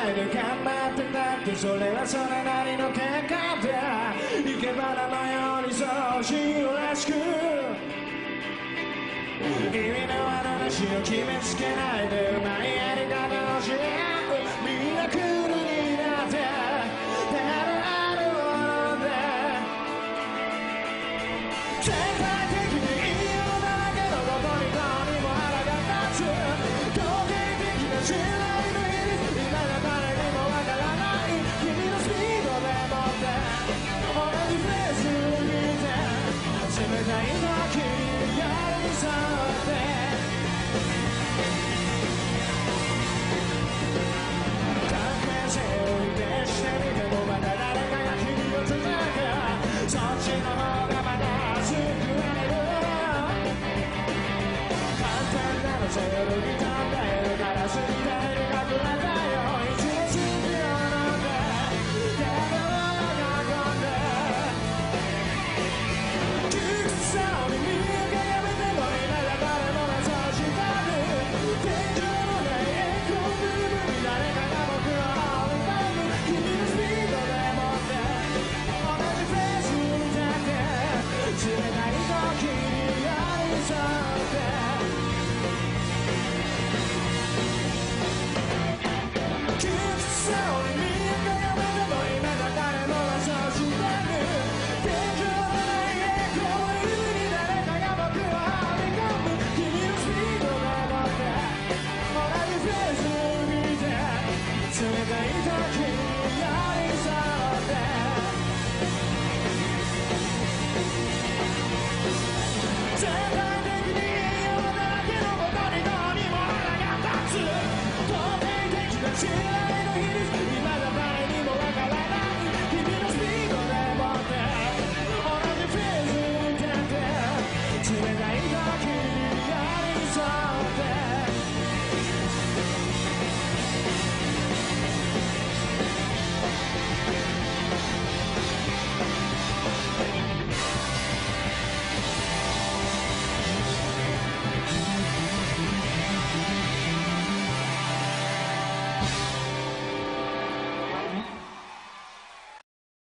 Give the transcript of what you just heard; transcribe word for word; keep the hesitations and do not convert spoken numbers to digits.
ないで頑張ってたってそれはそれなりの結果だ生け花のようにそうしようらしく意味のある話を決めつけないでうまいやり方を教え合うみんな